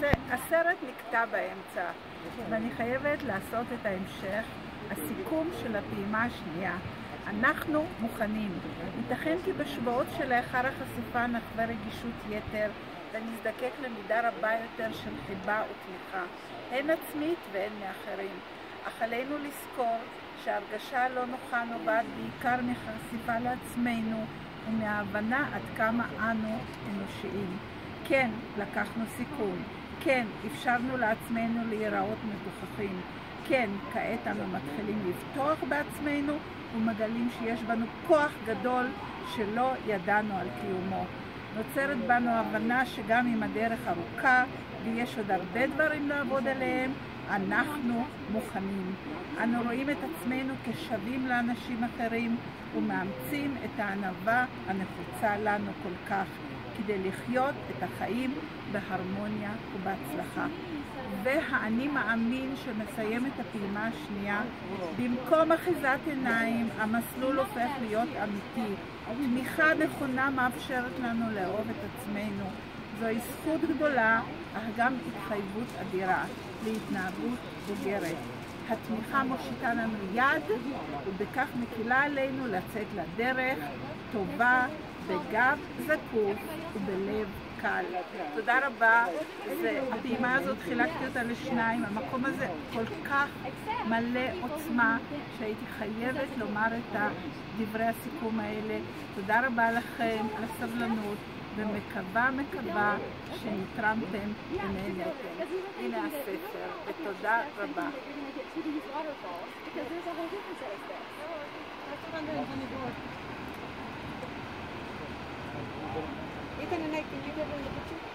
הסרט נקטע באמצע, ואני חייבת לעשות את ההמשך, הסיכום של הפעימה השנייה. אנחנו מוכנים. ייתכן כי בשבועות שלאחר החשיפה נחווה רגישות יתר, ונזדקק למידה רבה יותר של חיבה ותמיכה, הן עצמית והן מאחרים. אך עלינו לזכור שההרגשה הלא נוחה נובעת בעיקר מחשיפה לעצמנו ומההבנה עד כמה אנו אנושיים. כן, לקחנו סיכון. כן, אפשרנו לעצמנו להיראות מגוחכים. כן, כעת אנו מתחילים לבטוח בעצמנו ומגלים שיש בנו כוח גדול שלא ידענו על קיומו. נוצרת בנו הבנה שגם אם הדרך ארוכה ויש עוד הרבה דברים לעבוד עליהם, אנחנו מוכנים. אנו רואים את עצמנו כשווים לאנשים אחרים ומאמצים את הענווה הנחוצה לנו כל כך כדי לחיות את החיים בהרמוניה ובהצלחה. והאני מאמין שמסיים את הפעימה השנייה, במקום אחיזת עיניים, המסלול הופך להיות אמיתי. תמיכה נכונה מאפשרת לנו לאהוב את עצמנו. זוהי זכות גדולה, אך גם התחייבות אדירה להתנהגות בוגרת. התמיכה מושיטה לנו יד, ובכך מקילה עלינו לצאת לדרך טובה, בגב זקוף ובלב קל. תודה רבה. הפעימה הזאת חילקתי אותה לשניים. המקום הזה כל כך מלא עוצמה שהייתי חייבת לומר את דברי הסיכום האלה. תודה רבה לכם על הסבלנות, ומקווה שנתרמתם ונהנתם. הנה הספר, ותודה רבה. Ethan and I, can you get in the picture?